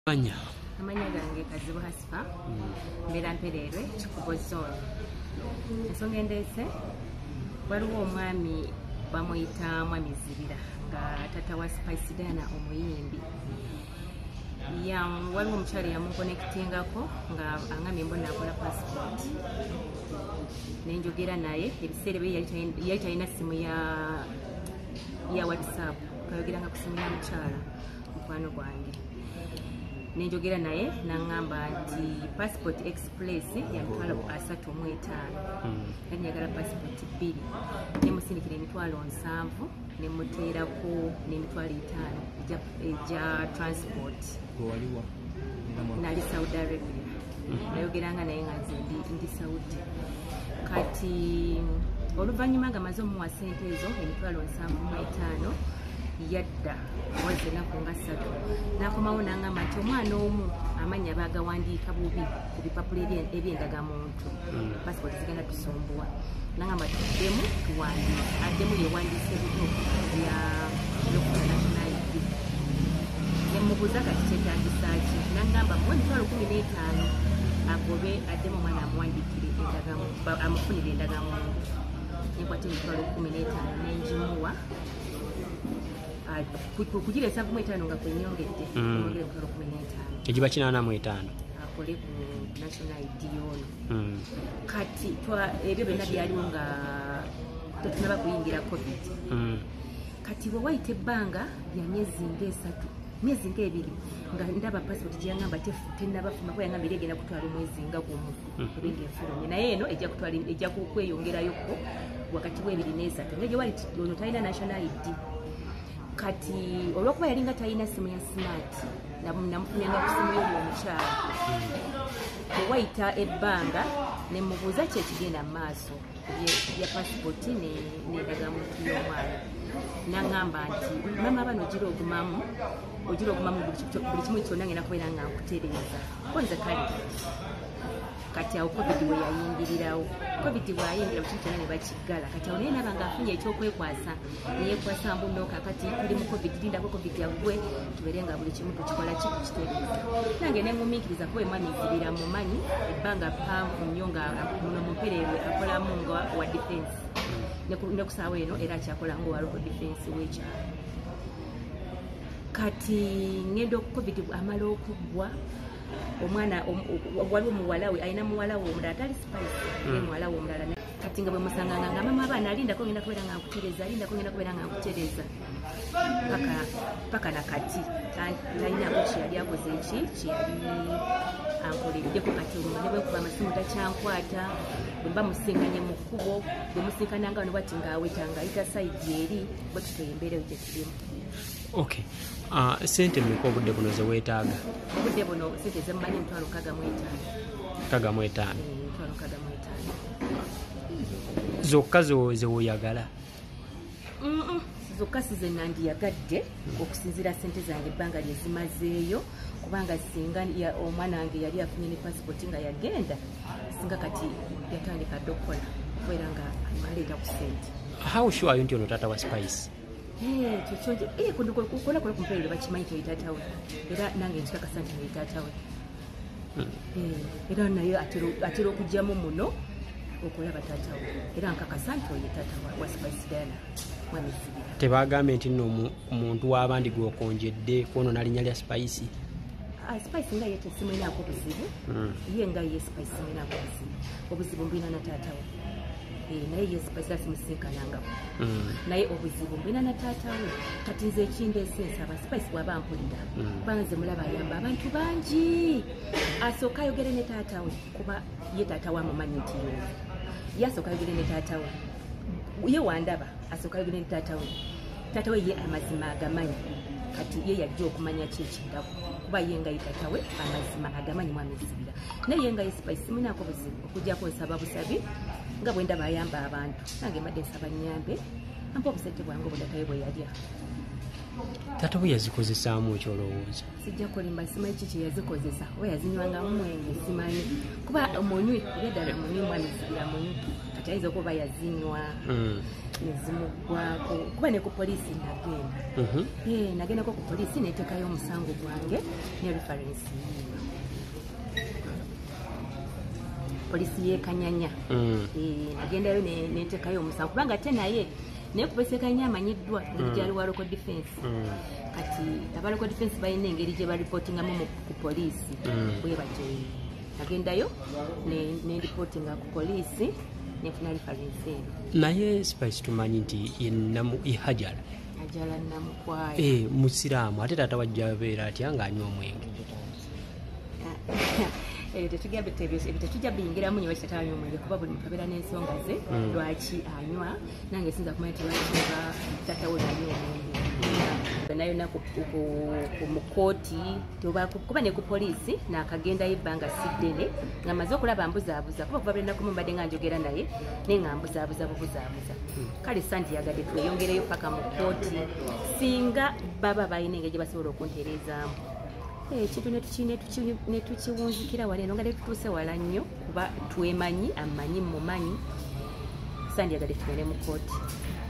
Amanya gange Kazibu Haspa, Mbeera Mperere, Kikubo Zone. Ensonga endeese, waliwo omwami bamuyita Mwami Zibira nga tata wa Spice Dana omuyimbi. Waliwo omukyala yamukonektingako nga angambye mbona akola passport. Nenjogera naye ebiseera bye yali talina simu ya WhatsApp, kayogeranga ku simu ya mukyala mukwano gwange. Nenjogera naye n'angamba nti passport express yamitwalo 35. Kati njagala passport 2. Nemusindikira emitwalo 7 nemuteerako n'emitwalo 5 egya transport. Waliwa? Nali Saudi Arabia. Nayogeranga naye nga nze ndi Saudi. Kati oluvannyuma nga maze omuwa ssente ezo emitwalo 7.5 yadda waze ennaku nga 3 n'akomawo n'angamba nti omwana omu amannya baagawandiika bubi ku bipapula eby'endagamuntu passport zigenda tusumbuwa n'angamba tuddemu tuwandiise addemu yewandiise buto byokufuna national ID nemubuuza kati kyetagisa ki n'angamba muwe emitwalo 15 agobe addemu omwana amuwandikire amufunire endagamuntu nenkwata emitwalo 15 nenjimuwa kugira 7.5 nga kwenyongedde ongere emitwalo 15 egiba 85 akole ku national ID yono kati ebyo byonna byaliwo nga tetunaba kuyingira covid kati bwe wayita ebbanga lya myezi nga 2 nga ndaba passport gyeyangamba tenabafuma kuba yangamba egenda kutwala omwezi nga gumu ebingi enfulumye naye eno ejja kweyongerayoko wakati w'ebiri n'esatu nga gye wali ono talina national ID kati olwokuba yalinga talina simu ya smart namufunyanga ku simu y'oyo omukyala tewayita ebbanga nemubuuza ki ekigenda mu maaso ya passport n'endagamuntu y'omwana n'angamba nti mama bano ogira ogumamu buli kimu kyonna ngenda kubeera nga nkutereeza konze kale kati awo covid we yayingirirawo covid bwayingira bukimu kyonna ne bakiggala kati awo naye naba ngaafunye ekyokwekwasa neyekwasa mbuno kakati tuli mu covid lindako covid yaggwe tubeere nga buli kimu tukikola kikutereeza nange nemumiikiriza kuba Mwami Zibira mumanyi ebbanga ppanvu nnyo nga muno mumpereerwe akolamu nga wa defense nekusaawa eno era akyakola nga owa local defense w'ekyalo kati ngenda covid amala okuggwa omwana waliwo muwala we alina muwala we omulala tali Spice ne muwala we omulala kati nga bwe musanganga nga mama abaana alindako ngenda kubeera nga nkutereeza paka nakati talinako kyeyali akoze kyeyali ankoleddeko kati olumba ne bwekuba amasimu takyankwata bwe mba musinkanye mu kkubo bwe musinkananga wano bwati ngaaweta ng'ayita sayidi eri bwe tutoye embeera eyo gye tulimu. Okay. Sente mmeka obudde buno ze weetaaga? Obudde buno sente ze mmanyi emitwalo 65. Zokka ze woyagala? Zokka si ze nandiyagadde okusinziira sente zange ebbanga lye zimazeeyo kubanga singa omwana wange yali afunye ne passport nga yagenda singa kati yatandika dde okukola kubeera nga aleeta ku sente. How sure are you nti ono taata wa Spice? Kukola kumpeerero bakimanyi nti taata we era nange nkikakasa nti taata we era naye atera okugyamu muno okulaba taata we era nkakasa nti oye taata wa Spice Dana Mwami Zibira. Tebagambye nti nno omuntu w'abandi gwokonjedde kwonona linnya lya Spice? Spice nga ye tesimwenako buzibu ye nga ye Spice simwenako obuzibu mbwina na taata we naye ye Spice asimusinkanangako naye obuzibu mbwina na taata we kati nze ekindeese nsaba Spice bw'aba mpulira kubanga nze mulaba ayamba abantu bangi asooka ayogere ne taata we kuba ye taata we amumanyi nti ye asooka ayogere ne taata we ye wandaba asooka ayogere ne taata we ye amazima agamanyi kati ye yajja okumanya ki ekindako kuba ye nga ye taata we amazima agamanyi Mwami Zibira naye ye nga ye Spice simunako buzibu okujjako nsaba busabi nga bwe ndaba ayamba abantu nange mbadde nsaba nnyambe ampa obusente bwange obudataye bwe yalya. Taata we yazikozesaamu ekyolowooza? Sijja kulimba simanyi ki kye yazikozesa oba yazinywangamu mwenge simanyi kuba omunywi era ddala omunywi Mwami Zibira munywi kati ayinza okuba yazinywa nezimugwako kuba ne ku poliisi nagenda nagendako ku poliisi netekayo omusango gwange ne reference yiyo poliisi y'ekanyanya nagendayo netekayo omusango kubanga ate naye naye kupoliisi y'ekanyanya amanyiddwa engeri gyali wa local defense kati aba local defense balina engeri gye baripotingamu ku poliisi bwe batyo nagendayo neripootinga ku poliisi nefuna reference eno naye spice tumanyi nti Hajara namukwaye musiraamu ate taata wajja abeera atya ng'anywa omwenge tetujja biyingiramu nyo bakitata anywa omwenge kuba buli muntu abeera n'ensonga ze lwaki anywa nange sinza kumanya nti lwakiba tata we anywa omwenge nayona mu kooti kuba ne ku poliisi nakagendayo ebbanga siddene nga maze okulaba mbuzaabuza kuba kuba bwenakumu mbadde nga njogera naye naye nga mbuzaabuza bubuzaabuza kale sandiyagadde tweyongereyo paka mu kooti singa baba balina engeri gye basobola okuntereezaamu ekintu netukiwunzikira wala eno nga netutuuse wala nnyo kuba twemanyi amanyi mumanyi sandiyagadde tugende mu kooti